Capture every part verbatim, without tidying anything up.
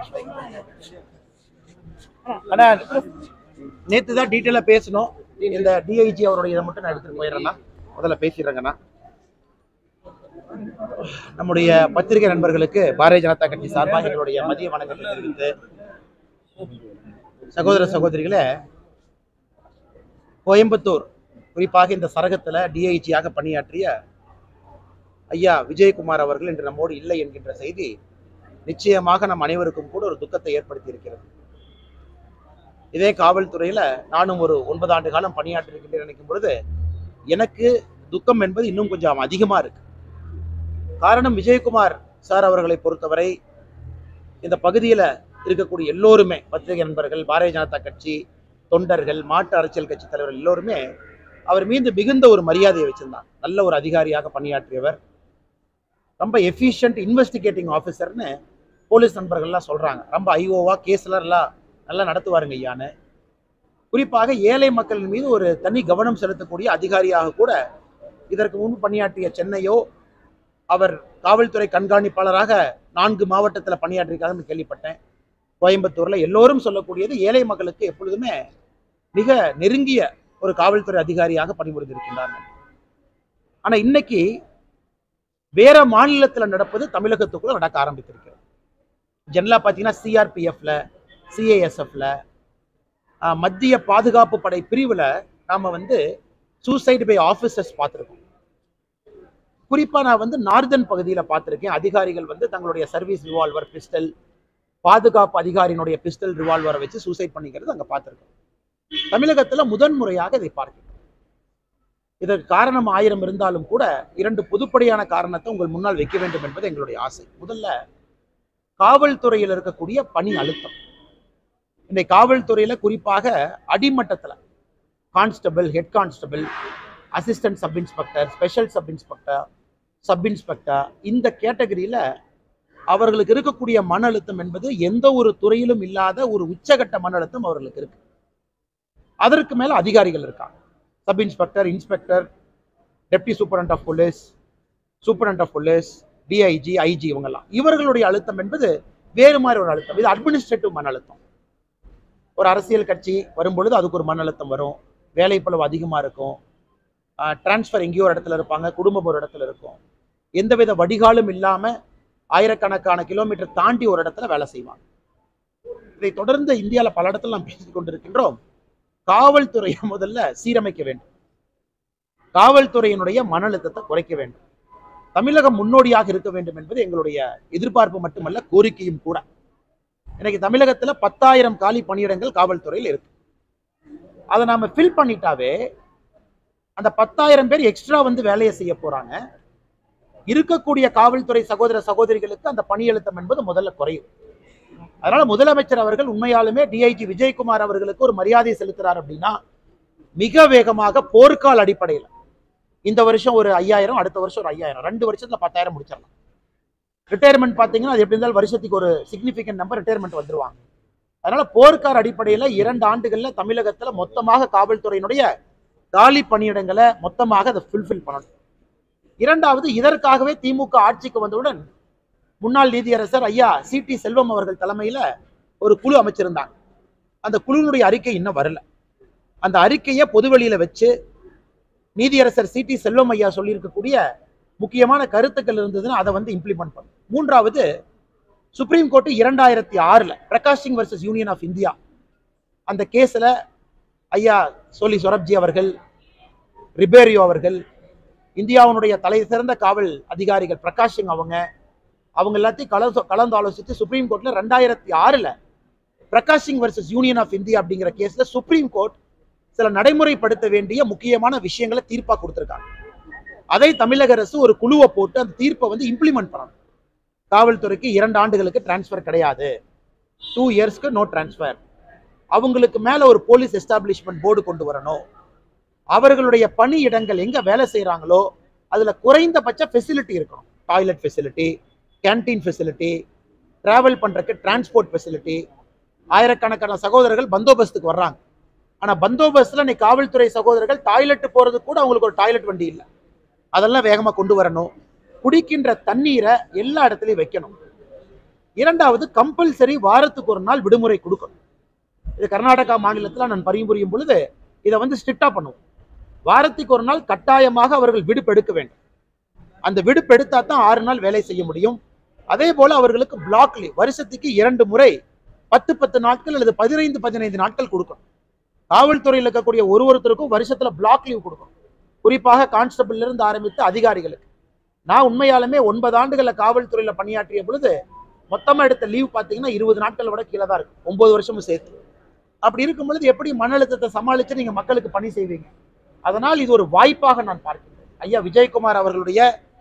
ஆனா நேத்து தான் டீட்டெயிலா பேசணும். இந்த டிஐஜி அவருடைய இதை மட்டும் நான் எடுத்துட்டு போயிடுறேன்னா முதல்ல பேசிடுறேங்கண்ணா. நம்முடைய பத்திரிகை நண்பர்களுக்கு பாரதிய ஜனதா கட்சி சார்பாக எங்களுடைய மதிய வணக்கத்தை தெரிவித்து, சகோதர சகோதரிகளே, கோயம்புத்தூர் குறிப்பாக இந்த சரகத்தில் டிஐஜியாக பணியாற்றிய ஐயா விஜயகுமார் அவர்கள் இன்று நம்மோடு இல்லை என்கின்ற செய்தி நிச்சயமாக நம் அனைவருக்கும் கூட ஒரு துக்கத்தை ஏற்படுத்தி இருக்கிறது. இதே காவல்துறையில நானும் ஒரு ஒன்பது ஆண்டு காலம் பணியாற்றிருக்கின்றேன் நினைக்கும் பொழுது எனக்கு துக்கம் என்பது இன்னும் கொஞ்சம் அதிகமா இருக்கு. காரணம், விஜயகுமார் சார் அவர்களை பொறுத்தவரை இந்த பகுதியில் இருக்கக்கூடிய எல்லோருமே, பத்திரிகை நண்பர்கள், பாரதிய ஜனதா கட்சி தொண்டர்கள், மாற்று அரசியல் கட்சி தலைவர்கள் எல்லோருமே அவர் மீது மிகுந்த ஒரு மரியாதையை வச்சிருந்தாங்க. நல்ல ஒரு அதிகாரியாக பணியாற்றியவர், ரொம்ப எஃபிஷியன்ட் இன்வெஸ்டிகேட்டிங் ஆஃபீஸர்னு போலீஸ் நண்பர்கள்லாம் சொல்றாங்க. ரொம்ப ஐஓவா கேஸ்லாம் நல்லா நடத்துவாருங்க ஐயான்னு. குறிப்பாக ஏழை மக்களின் மீது ஒரு தனி கவனம் செலுத்தக்கூடிய அதிகாரியாக கூட இதற்கு முன்பு பணியாற்றிய சென்னையோ, அவர் காவல்துறை கண்காணிப்பாளராக நான்கு மாவட்டத்தில் பணியாற்றிருக்காங்கன்னு கேள்விப்பட்டேன். கோயம்புத்தூர்ல எல்லோரும் சொல்லக்கூடியது ஏழை மக்களுக்கு எப்பொழுதுமே மிக நெருங்கிய ஒரு காவல்துறை அதிகாரியாக பணிபுரிந்திருக்கின்றார். ஆனா இன்னைக்கு வேற மாநிலத்தில் நடப்பது தமிழகத்துக்குள்ள நடக்க ஆரம்பித்திருக்கிறது. ஜெனரலா பார்த்தீங்கன்னா சிஆர்பிஎஃப்ல, சிஏஎஸ்எஃப்ல, மத்திய பாதுகாப்பு படை பிரிவுல நாம வந்து சூசைட் பை ஆஃபீஸர்ஸ் பார்த்துருக்கோம். குறிப்பா நான் வந்து நார்தன் பகுதியில் பார்த்துருக்கேன். அதிகாரிகள் வந்து தங்களுடைய சர்வீஸ் ரிவால்வர், பிஸ்டல், பாதுகாப்பு அதிகாரியினுடைய பிஸ்டல் ரிவால்வரை வச்சு சூசைட் பண்ணிக்கிறது அங்க பார்த்துருக்கோம். தமிழகத்துல முதன் முறையாக இதை பார்க்கிறோம். இதற்கு காரணம் ஆயிரம் இருந்தாலும் கூட இரண்டு பொதுப்படையான காரணத்தை உங்கள் முன்னால் வைக்க வேண்டும் என்பது எங்களுடைய ஆசை. முதல்ல, காவல்துறையில் இருக்கக்கூடிய பணி அழுத்தம். இந்த காவல்துறையில குறிப்பாக அடிமட்டத்தில் constable, head constable, assistant sub inspector, special sub inspector, sub inspector, இந்த கேட்டகரியில அவர்களுக்கு இருக்கக்கூடிய மன அழுத்தம் என்பது எந்த ஒரு துறையிலும் இல்லாத ஒரு உச்சகட்ட மன அழுத்தம் அவர்களுக்கு இருக்கு. அதற்கு மேல அதிகாரிகள் இருக்காங்க. Sub inspector, inspector, deputy superintendent of police, superintendent of police, DIG, IG, இவங்கெல்லாம் இவர்களுடைய அழுத்தம் என்பது வேறு மாதிரி ஒரு அழுத்தம். இது அட்மினிஸ்ட்ரேட்டிவ் மன அழுத்தம். ஒரு அரசியல் கட்சி வரும்பொழுது அதுக்கு ஒரு மன அழுத்தம் வரும், வேலை பளு அதிகமா இருக்கும், டிரான்ஸ்ஃபர் எங்கேயோ ஒரு இடத்துல இருப்பாங்க, குடும்பம் ஒரு இடத்துல இருக்கும், எந்தவித வடிகாலும் இல்லாம ஆயிரக்கணக்கான கிலோமீட்டர் தாண்டி ஒரு இடத்துல வேலை செய்வாங்க. இதை தொடர்ந்து இந்தியாவில் பல இடத்துல நாம் பேசிக் கொண்டிருக்கின்றோம். காவல்துறையை முதல்ல சீரமைக்க வேண்டும், காவல்துறையினுடைய மன அழுத்தத்தை குறைக்க வேண்டும், தமிழகம் முன்னோடியாக இருக்க வேண்டும் என்பது எங்களுடைய எதிர்பார்ப்பு மட்டுமல்ல, கோரிக்கையும் கூட. இன்னைக்கு தமிழகத்துல பத்தாயிரம் காலி பணியிடங்கள் காவல்துறையில் இருக்கு. அதை நாம ஃபில் பண்ணிட்டாவே அந்த பத்தாயிரம் பேர் எக்ஸ்ட்ரா வந்து வேலையை செய்ய போறாங்க. இருக்கக்கூடிய காவல்துறை சகோதர சகோதரிகளுக்கு அந்த பணி அழுத்தம் என்பது முதல்ல குறையும். அதனால முதலமைச்சர் அவர்கள் உண்மையாலுமே டிஐஜி விஜயகுமார் அவர்களுக்கு ஒரு மரியாதை செலுத்துறார் அப்படின்னா மிக வேகமாக போர்க்கால அடிப்படையில் இந்த வருஷம் ஒரு ஐயாயிரம், அடுத்த வருஷம் ஒரு ஐயாயிரம், ரெண்டு வருஷத்துல பத்தாயிரம் முடிச்சிடலாம். ரிட்டையர்மெண்ட் பார்த்தீங்கன்னா அது எப்படி இருந்தாலும் வருஷத்துக்கு ஒரு சிக்னிஃபிகன்ட் நம்பர் ரிட்டையர்மெண்ட் வந்துருவாங்க. அதனால போர்க்கால அடிப்படையில் இரண்டு ஆண்டுகள்ல தமிழகத்துல மொத்தமாக காவல்துறையினுடைய காலி பணியிடங்களை மொத்தமாக அதை ஃபுல்ஃபில் பண்ணணும். இரண்டாவது, இதற்காகவே திமுக ஆட்சிக்கு வந்தவுடன் முன்னாள் நீதியரசர் ஐயா சி டி செல்வம் அவர்கள் தலைமையில ஒரு குழு அமைச்சிருந்தாங்க. அந்த குழுவினுடைய அறிக்கை இன்னும் வரல. அந்த அறிக்கையை பொதுவெளியில வச்சு நீதியரசர் சி டி செல்வம் ஐயா சொல்லியிருக்கக்கூடிய முக்கியமான கருத்துக்கள் இருந்ததுன்னா அதை வந்து இம்ப்ளிமெண்ட் பண்ணும். மூன்றாவது, சுப்ரீம் கோர்ட் இரண்டாயிரத்தி ஆறுல Prakash Singh versus union of India அந்த கேஸ்ல ஐயா சோலி சொரப்ஜி அவர்கள், ரிபேரியோ அவர்கள், இந்தியாவுடைய தலை சிறந்த காவல் அதிகாரிகள் பிரகாஷ் சிங் அவங்க அவங்க எல்லாத்தையும் கலந்து கலந்து ஆலோசித்து சுப்ரீம் கோர்ட்ல ரெண்டாயிரத்தி ஆறுல Prakash Singh versus union of India அப்படிங்கிற கேஸ்ல சுப்ரீம் கோர்ட் சில நடைமுறைப்படுத்த வேண்டிய முக்கியமான விஷயங்களை தீர்ப்பா கொடுத்திருக்காங்க. அதை தமிழக அரசு ஒரு குழுவை போட்டு அந்த தீர்ப்பை வந்து இம்ப்ளிமெண்ட் பண்ணணும். காவல்துறைக்கு இரண்டு ஆண்டுகளுக்கு டிரான்ஸ்பர் கிடையாது, டூ இயர்ஸ்க்கு நோ டிரான்ஸ்பர். அவங்களுக்கு மேல ஒரு போலீஸ் எஸ்டாப்ளிஷ்மெண்ட் போர்டு கொண்டு வரணும். அவர்களுடைய பணி இடங்கள் எங்க வேலை செய்யறாங்களோ அதுல குறைந்தபட்ச ஃபெசிலிட்டி இருக்கணும். Toilet facility, canteen facility, travel பண்றதுக்கு டிரான்ஸ்போர்ட் ஃபெசிலிட்டி. ஆயிரக்கணக்கான சகோதரர்கள் பந்தோபஸ்துக்கு வர்றாங்க. ஆனா பந்தோபஸ்துல இன்னைக்கு காவல்துறை சகோதரர்கள் டாய்லெட் போறது கூட அவங்களுக்கு ஒரு டாய்லெட் வண்டி இல்லை. அதெல்லாம் வேகமா கொண்டு வரணும். குடிக்கின்ற தண்ணீரை எல்லா இடத்துலையும் வைக்கணும். இரண்டாவது, கம்பல்சரி வாரத்துக்கு ஒரு நாள் விடுமுறை கொடுக்கணும். இது கர்நாடகா மாநிலத்தில் நான் பணிபுரியும் பொழுது இதை வந்து ஸ்ட்ரிக்டா பண்ணுவோம். வாரத்துக்கு ஒரு நாள் கட்டாயமாக அவர்கள் விடுப்பு எடுக்க வேண்டும். அந்த விடுப்பு எடுத்தா தான் ஆறு நாள் வேலை செய்ய முடியும். அதே போல அவர்களுக்கு பிளாக் லீவ் வருஷத்துக்கு இரண்டு முறை பத்து பத்து நாட்கள் அல்லது பதினைந்து பதினைந்து நாட்கள் கொடுக்கணும். காவல்துறையில் இருக்கக்கூடிய ஒரு ஒருத்தருக்கும் வருஷத்துல பிளாக் லீவ் கொடுக்கணும். குறிப்பாக கான்ஸ்டபிள் இருந்து ஆரம்பித்து அதிகாரிகளுக்கு. நான் உண்மையாலுமே ஒன்பது ஆண்டுகளில் காவல்துறையில பணியாற்றிய பொழுது மொத்தமா எடுத்த லீவ் பார்த்தீங்கன்னா இருபது நாட்கள் விட கீழே தான் இருக்கும், ஒன்பது வருஷமும் சேர்த்து. அப்படி இருக்கும் பொழுது எப்படி மன அழுத்தத்தை சமாளிச்சு நீங்க மக்களுக்கு பணி செய்வீங்க? அதனால் இது ஒரு வாய்ப்பாக நான் பார்க்கிறேன். ஐயா விஜயகுமார் அவர்களுடைய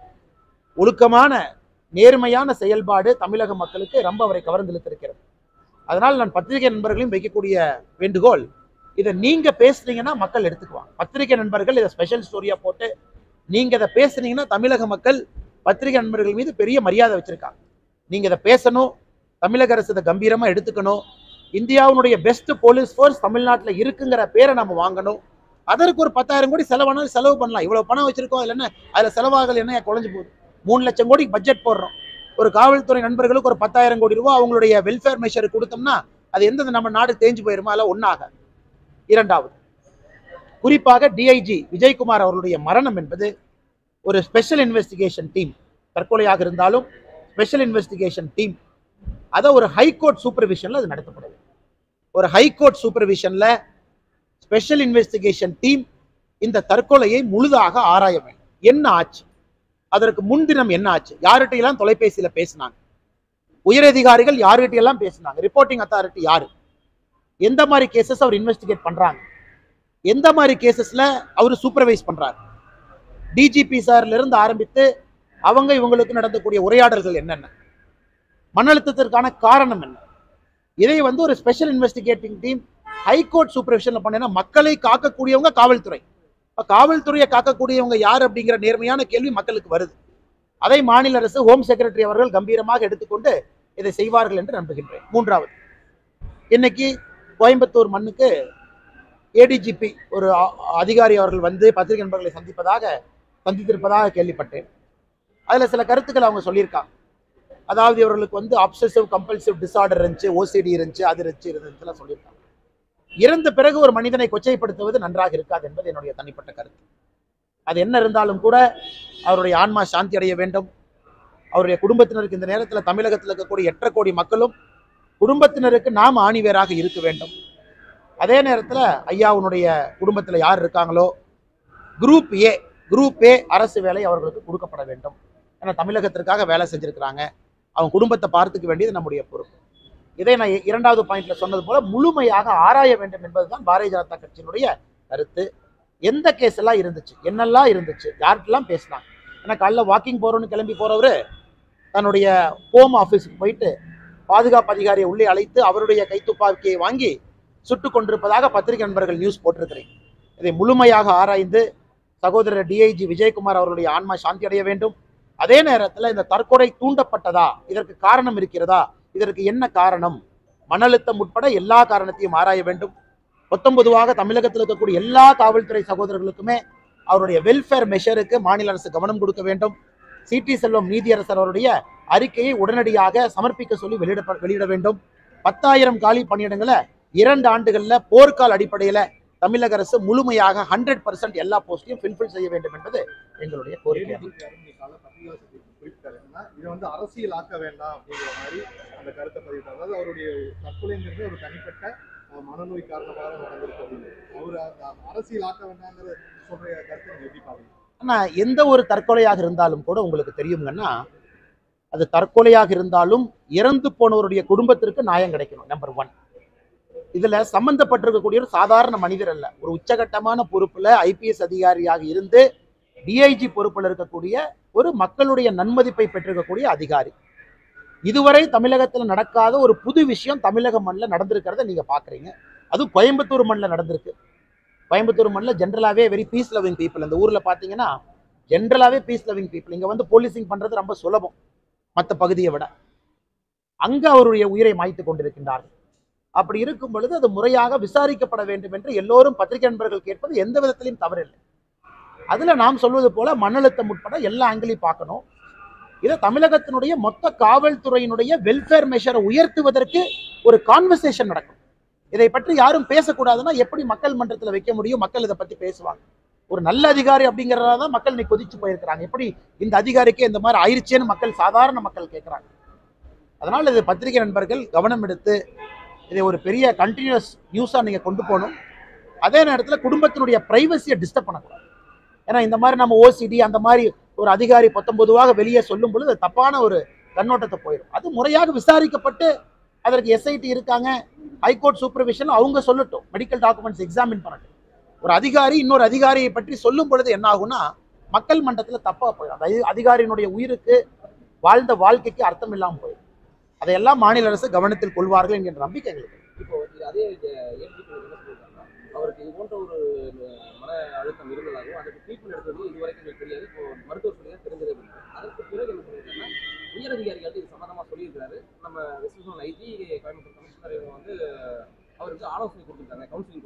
ஒழுக்கமான நேர்மையான செயல்பாடு தமிழக மக்களுக்கு ரொம்ப அவரை கவர்ந்தெழுத்திருக்கிறது. அதனால் நான் பத்திரிகை நண்பர்களையும் வைக்கக்கூடிய வேண்டுகோள், இதை நீங்க பேசுறீங்கன்னா மக்கள் எடுத்துக்குவாங்க. பத்திரிகை நண்பர்கள் இதை ஸ்பெஷல் ஸ்டோரியா போட்டு நீங்க இதை பேசுனீங்கன்னா தமிழக மக்கள் பத்திரிகை நண்பர்கள் மீது பெரிய மரியாதை வச்சிருக்காங்க. நீங்க இதை பேசணும், தமிழக அரசு இதை கம்பீரமா எடுத்துக்கணும். இந்தியாவுடைய பெஸ்ட் போலீஸ் ஃபோர்ஸ் தமிழ்நாட்டில் இருக்குங்கிற பேரை நம்ம வாங்கணும். அதற்கு ஒரு பத்தாயிரம் கோடி செலவானாலும் செலவு பண்ணலாம். இவ்வளவு பணம் வச்சிருக்கோம், அதில் என்ன அதுல செலவாகல என்ன குறைஞ்சு போகுது? மூணு லட்சம் கோடி பட்ஜெட் போடுறோம். ஒரு காவல்துறை நண்பர்களுக்கு ஒரு பத்தாயிரம் கோடி ரூபாய் அவங்களுடைய வெல்ஃபேர் மெஷர் கொடுத்தோம்னா அது எந்த நம்ம நாடு தேஞ்சு போயிருமா? அதில் ஒன்றாக. இரண்டாவது, குறிப்பாக டிஐஜி விஜயகுமார் அவர்களுடைய மரணம் என்பது ஒரு ஸ்பெஷல் இன்வெஸ்டிகேஷன் டீம், தற்கொலையாக இருந்தாலும் ஸ்பெஷல் இன்வெஸ்டிகேஷன் டீம், அதை ஒரு ஹைகோர்ட் சூப்பர்விஷன்ல அது நடத்தப்படுது. ஒரு ஹைகோர்ட் சூப்பர்விஷன்ல ஸ்பெஷல் இன்வெஸ்டிகேஷன் டீம் இந்த தற்கொலையை முழுதாக ஆராய வேண்டும். என்ன ஆச்சு, அதற்கு முன்தினம் என்ன ஆச்சு, யார்கிட்ட எல்லாம் தொலைபேசியில பேசினாங்க, உயரதிகாரிகள் யார்கிட்ட எல்லாம் பேசினாங்க, ரிப்போர்ட்டிங் அத்தாரிட்டி யாரு, எந்த மாதிரி கேசஸ் அவர் இன்வெஸ்டிகேட் பண்றாங்க, எந்த மாதிரி கேசஸ்ல அவர் சூப்பர்வைஸ் பண்றாரு, டிஜிபி சார்ல இருந்து ஆரம்பித்து அவங்க இவங்களுக்கு நடந்தக்கூடிய உரையாடல்கள் என்னென்ன, மன அழுத்தத்திற்கான காரணம் என்ன, இதை வந்து ஒரு ஸ்பெஷல் இன்வெஸ்டிகேட்டிங் டீம் ஹைகோர்ட் சூப்பர்விஷன்ல பண்ணா மக்களை காக்கக்கூடியவங்க காவல்துறை. காவல்துறையை காக்கக்கூடியவங்க யார் அப்படிங்கிற நேர்மையான கேள்வி மக்களுக்கு வருது. அதை மாநில அரசு, ஹோம் செக்ரட்டரி அவர்கள் கம்பீரமாக எடுத்துக்கொண்டு இதை செய்வார்கள் என்று நம்புகின்றேன். மூன்றாவது, இன்னைக்கு கோயம்புத்தூர் மண்ணுக்கு ஏடிஜிபி ஒரு அதிகாரி அவர்கள் வந்து பத்திரிகை நண்பர்களை சந்திப்பதாக சந்தித்திருப்பதாக கேள்விப்பட்டேன். அதுல சில கருத்துக்கள் அவங்க சொல்லியிருக்காங்க. அதாவது இவர்களுக்கு வந்து அப்சசிவ் கம்பல்சிவ் டிசார்டர் இருந்துச்சு, ஓசிடி இருந்துச்சு, அது இருந்துச்சு இருந்துச்சுலாம் சொல்லியிருக்காங்க. இறந்த பிறகு ஒரு மனிதனை கொச்சைப்படுத்துவது நன்றாக இருக்காது என்பது என்னுடைய தனிப்பட்ட கருத்து. அது என்ன இருந்தாலும் கூட அவருடைய ஆன்மா சாந்தி அடைய வேண்டும். அவருடைய குடும்பத்தினருக்கு இந்த நேரத்தில் தமிழகத்தில் இருக்கக்கூடிய எட்டரை கோடி மக்களும் குடும்பத்தினருக்கு நாம் ஆணிவேராக இருக்க வேண்டும். அதே நேரத்தில் ஐயாவுடைய குடும்பத்தில் யார் இருக்காங்களோ குரூப் ஏ குரூப் ஏ அரசு வேலை அவர்களுக்கு கொடுக்கப்பட வேண்டும். ஏன்னா தமிழகத்திற்காக வேலை செஞ்சிருக்கிறாங்க, அவங்க குடும்பத்தை பார்த்துக்க வேண்டியது நம்முடைய பொறுப்பு. இதை நான் இரண்டாவது பாயிண்ட்ல சொன்னது போல முழுமையாக ஆராய வேண்டும் என்பதுதான் பாரதிய ஜனதா கட்சியினுடைய கருத்து. எந்த கேஸ் எல்லாம் இருந்துச்சு, என்னெல்லாம் இருந்துச்சு, யார்கிட்டலாம் பேசினாங்க. ஏன்னா காலைல வாக்கிங் போறோன்னு கிளம்பி போறவரு தன்னுடைய ஹோம் ஆஃபீஸுக்கு போயிட்டு பாதுகாப்பு அதிகாரியை உள்ளே அழைத்து அவருடைய கைத்துப்பாக்கியை வாங்கி சுட்டு கொண்டிருப்பதாக பத்திரிகை நண்பர்கள் நியூஸ் போட்டிருக்கிறேன். இதை முழுமையாக ஆராய்ந்து சகோதரர் டிஐஜி விஜயகுமார் அவருடைய ஆன்மா சாந்தி அடைய வேண்டும். அதே நேரத்தில் இந்த தற்கொலை தூண்டப்பட்டதா, இதற்கு காரணம் இருக்கிறதா, இதற்கு என்ன காரணம், மன அழுத்தம் உட்பட எல்லா காரணத்தையும் ஆராய வேண்டும். பத்தொன்பதுவாக தமிழகத்தில் இருக்கக்கூடிய எல்லா காவல்துறை சகோதரர்களுக்குமே அவருடைய வெல்ஃபேர் மெஷருக்கு மாநில அரசு கவனம் கொடுக்க வேண்டும். சிடி செல்வம் நீதியரசர் அவருடைய அறிக்கையை உடனடியாக சமர்ப்பிக்க சொல்லி வெளியிட வெளியிட வேண்டும். பத்தாயிரம் காலி பணியிடங்களை இரண்டு ஆண்டுகள்ல போர்க்கால அடிப்படையில தமிழக அரசு முழுமையாக ஹண்ட்ரட் பர்சன்ட் எல்லா போஸ்டையும் ஃபில்ஃபில் செய்ய வேண்டும் என்பது எங்களுடைய கோரிக்கை. இதை வந்து அரசியல் ஆக்க வேண்டாம் அப்படிங்கிற மாதிரி அந்த கருத்தை பதிவிட்டார். அதாவது அவருடைய தற்கொலைங்கிறது ஒரு தனிப்பட்ட மனநோய் காரணமாக நடந்திருக்கு அப்படின்னு அவர் அரசியல் ஆக்க வேண்டாங்கிற சொல்ற கருத்தை எப்படி பாருங்க. ஆனா எந்த ஒரு தற்கொலையாக இருந்தாலும் கூட உங்களுக்கு தெரியுங்கன்னா அது தற்கொலையாக இருந்தாலும் இறந்து போனவருடைய குடும்பத்திற்கு நியாயம் கிடைக்கணும். Number one. இதுல சம்பந்தப்பட்டிருக்கக்கூடிய ஒரு சாதாரண மனிதர் அல்ல, ஒரு உச்சகட்டமான பொறுப்புல ஐபிஎஸ் அதிகாரியாக இருந்து டிஐஜி பொறுப்பில் இருக்கக்கூடிய ஒரு மக்களுடைய நன்மதிப்பை பெற்றிருக்கக்கூடிய அதிகாரி. இதுவரை தமிழகத்தில் நடக்காத ஒரு புது விஷயம் தமிழக மண்ணில் நடந்திருக்கிறத நீங்க பாக்குறீங்க. அதுவும் கோயம்புத்தூர் மண்ணில் நடந்திருக்கு. கோயம்புத்தூர் மண்ணில் ஜென்ரலாவே வெரி பீஸ் லவிங் பீப்புள். அந்த ஊர்ல பாத்தீங்கன்னா ஜென்ரலாவே பீஸ் லவிங் பீப்புள். இங்க வந்து போலீசிங் பண்றது ரொம்ப சுலபம் மற்ற பகுதியை விட. அங்க அவருடைய உயிரை மாய்த்து கொண்டிருக்கின்றார்கள். அப்படி இருக்கும் பொழுது அது முறையாக விசாரிக்கப்பட வேண்டும் என்று எல்லோரும் பத்திரிகை நண்பர்கள் கேட்பது எந்த விதத்திலையும் தவறில்லை. அதுல நாம் சொல்வது போல மன அழுத்தம் உட்பட எல்லா ஆங்கிலையும் பார்க்கணும். இதை தமிழகத்தினுடைய மொத்த காவல்துறையினுடைய வெல்ஃபேர் மெஷரை உயர்த்துவதற்கு ஒரு கான்வர்சேஷன் நடக்கும். இதை பற்றி யாரும் பேசக்கூடாதுன்னா எப்படி மக்கள் மன்றத்தில் வைக்க முடியும்? மக்கள் இதை பத்தி பேசுவாங்க. ஒரு நல்ல அதிகாரி அப்படிங்கிறதா தான் மக்கள் இன்னைக்கு கொதிச்சு போயிருக்கிறாங்க. எப்படி இந்த அதிகாரிக்கு இந்த மாதிரி ஆயிடுச்சேன்னு மக்கள், சாதாரண மக்கள் கேட்குறாங்க. அதனால் இது பத்திரிகை நண்பர்கள் கவனம் எடுத்து இதை ஒரு பெரிய கண்டினியூஸ் நியூஸாக நீங்கள் கொண்டு போகணும். அதே நேரத்தில் குடும்பத்தினுடைய பிரைவசியை டிஸ்டர்ப் பண்ணக்கூடாது. ஏன்னா இந்த மாதிரி நம்ம ஓசிடி அந்த மாதிரி ஒரு அதிகாரி பத்தொன்பதுவாக வெளியே சொல்லும் பொழுது தப்பான ஒரு கண்ணோட்டத்தை போயிடும். அது முறையாக விசாரிக்கப்பட்டு அதற்கு எஸ்ஐடி இருக்காங்க, ஹைகோர்ட் சூப்பர்விஷன், அவங்க சொல்லட்டும், மெடிக்கல் டாக்குமெண்ட்ஸ் எக்ஸாமின் பண்ணட்டும். ஒரு அதிகாரி இன்னொரு அதிகாரியை பற்றி சொல்லும் பொழுது என்ன ஆகும்னா மக்கள் மன்றத்தில் தப்பாக போயிடும். அந்த அதிகாரியினுடைய உயிருக்கு, வாழ்ந்த வாழ்க்கைக்கு அர்த்தம் இல்லாமல் போயிடும். அதையெல்லாம் மாநில அரசு கவனத்தில் கொள்வார்கள் என்கின்ற நம்பிக்கை எங்களுக்கு. இப்போ அதே அவருக்கு இது போன்ற ஒரு மன அழுத்தம் இருந்ததாகவும் அதுக்கு ட்ரீட்மெண்ட் எடுத்தது இதுவரைக்கும் எங்களுக்கு தெரியாது. இப்போ மருத்துவ சொல்லி தான் தெரிஞ்சது. அதற்கு பிறகு என்ன பண்ணியிருக்காங்கன்னா உயர் அதிகாரிகள் இது சம்பந்தமாக சொல்லியிருக்காரு. நம்ம west zone IG Coimbatore commissioner இவங்க வந்து அவருக்கு ஆலோசனை கொடுத்துருக்காங்க, கவுன்சிலிங்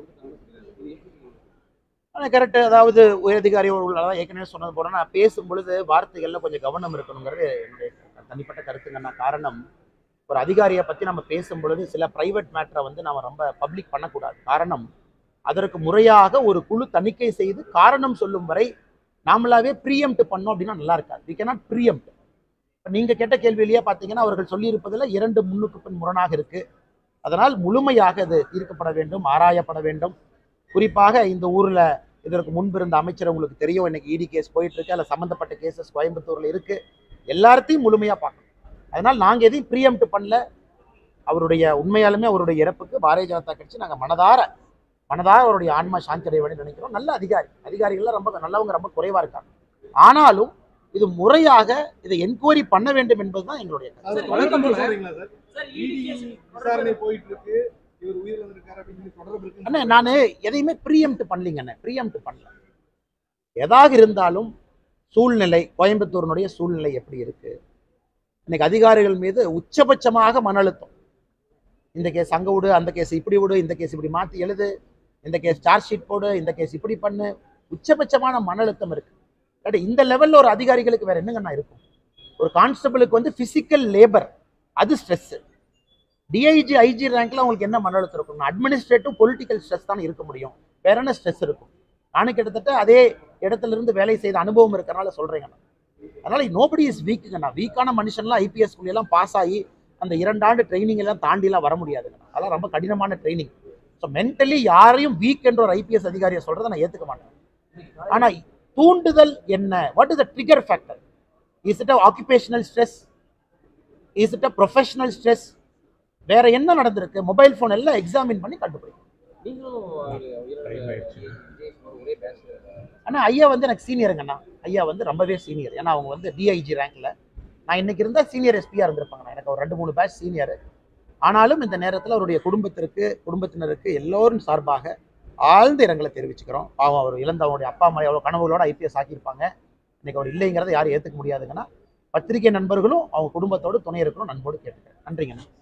கொடுத்துருக்காங்க. கரெக்டு. அதாவது உயரதிகாரி தான் ஏற்கனவே சொன்னது போல நான் பேசும் பொழுது வார்த்தைகள்ல கொஞ்சம் கவனம் இருக்கணுங்கிறது என்னுடைய தனிப்பட்ட கருத்துங்கன்னா. காரணம், ஒரு அதிகாரியை பற்றி நம்ம பேசும் பொழுது சில பிரைவேட் மேட்டரை வந்து நம்ம ரொம்ப பப்ளிக் பண்ணக்கூடாது. காரணம், அதற்கு முறையாக ஒரு குழு தணிக்கை செய்து காரணம் சொல்லும் வரை நாமளாவே ப்ரீஎம்ப்ட் பண்ணோம் அப்படின்னா நல்லா இருக்காது. We cannot preempt. இப்போ நீங்கள் கேட்ட கேள்வியிலேயே பார்த்தீங்கன்னா அவர்கள் சொல்லியிருப்பதில் இரண்டு முன்னுக்கு பின் முரணாக இருக்கு. அதனால் முழுமையாக அது தீர்க்கப்பட வேண்டும், ஆராயப்பட வேண்டும். குறிப்பாக இந்த ஊரில் இதற்கு முன்பு இருந்த அமைச்சர் உங்களுக்கு தெரியும், இன்னைக்கு இடி கேஸ் போயிட்டு இருக்கு, அதில் சம்மந்தப்பட்ட கேசஸ் கோயம்புத்தூரில் இருக்கு. எல்லாத்தையும் முழுமையாக பார்க்கணும். அதனால் நாங்கள் எதையும் ப்ரீஎம்ப்ட் பண்ணல. அவருடைய உண்மையாலுமே அவருடைய இறப்புக்கு பாரதிய ஜனதா கட்சி நாங்கள் மனதார மனதார அவருடைய ஆன்மா சாந்தி அடைவன்னு நினைக்கிறோம். நல்ல அதிகாரி, அதிகாரிகள்லாம் ரொம்ப நல்லவங்க, ரொம்ப குறைவா இருக்காங்க. ஆனாலும் இது முறையாக இதை என்கொயரி பண்ண வேண்டும் என்பதுதான் எங்களுடைய அண்ணா. நான் எதையுமே ப்ரீஎம்ப்ட் பண்ணலீங்க அண்ணா, ப்ரீஎம்ப்ட் பண்ணல. எதாக இருந்தாலும் சூழ்நிலை, கோயம்புத்தூரினுடைய சூழ்நிலை எப்படி இருக்கு, இன்னைக்கு அதிகாரிகள் மீது உச்சபட்சமாக மன அழுத்தம். இந்த கேஸ் அங்க விடு, அந்த கேஸ் இப்படி விடு, இந்த கேஸ் இப்படி மாற்றி எழுது, இந்த கேஸ் சார்ஜ் ஷீட் போடு, இந்த கேஸ் இப்படி பண்ணு, உச்சபட்சமான மன அழுத்தம் இருக்கு. இந்த லெவல்ல ஒரு அதிகாரிகளுக்கு வேற என்னங்கண்ணா இருக்கும்? ஒரு கான்ஸ்டபிளுக்கு வந்து பிசிக்கல் லேபர், அது ஸ்ட்ரெஸ். டிஐஜி ஐஜி ரேங்க்ல அவங்களுக்கு என்ன மன அழுத்தம் இருக்கும்? அட்மினிஸ்ட்ரேட்டிவ் பொலிட்டிக்கல் ஸ்ட்ரெஸ் தான் இருக்க முடியும், வேற என்ன ஸ்ட்ரெஸ் இருக்கும்? நானும் கிட்டத்தட்ட அதே இடத்துல இருந்து வேலை செய்த அனுபவம் இருக்கிறனால சொல்றேங்கண்ணா. அதனால நோபடி இஸ் வீக்குங்கண்ணா. வீக்கான மனுஷன்லாம் ஐபிஎஸ் எல்லாம் பாஸ் ஆகி அந்த இரண்டு ஆண்டு ட்ரைனிங் எல்லாம் தாண்டிலாம் வர முடியாதுங்கண்ணா. அதெல்லாம் ரொம்ப கடினமான ட்ரைனிங். ஸோ மென்டலி யாரையும் வீக் என்ற ஒரு ஐபிஎஸ் அதிகாரியை சொல்றதை நான் ஏற்றுக்க மாட்டேன். ஆனா தூண்டுதல் என்ன? What is the trigger factor? Is it a occupational stress? Is it a professional stress? வேற என்ன நடந்திருக்கு? மொபைல் ஃபோன் எல்லாம் எக்ஸாமின் பண்ணி கண்டுபிடிக்கும். ஆனா ஐயா வந்து எனக்கு சீனியருங்கண்ணா. ஐயா வந்து ரொம்பவே சீனியர். ஏன்னா அவங்க வந்து டிஐஜி ரேங்க்ல, நான் இன்னைக்கு இருந்தால் சீனியர் எஸ்பியா இருந்திருப்பாங்க. எனக்கு ஒரு ரெண்டு மூணு பேட்ச் சீனியர். ஆனாலும் இந்த நேரத்தில் அவருடைய குடும்பத்திற்கு, குடும்பத்தினருக்கு எல்லோரும் சார்பாக ஆழ்ந்த இரங்கலை தெரிவிச்சுக்கிறோம். பாவம், அவர் இழந்த அவருடைய அப்பா அம்மா எவ்வளோ கனவுகளோட ஐபிஎஸ் ஆக்கியிருப்பாங்க. இன்னைக்கு அவர் இல்லைங்கிறத யாரும் ஏற்றுக்க முடியாதுங்கன்னா பத்திரிகை நண்பர்களும் அவங்க குடும்பத்தோடு துணை இருக்கணும், நண்போடு கேட்டுக்கிறேன். நன்றிங்கண்ணா.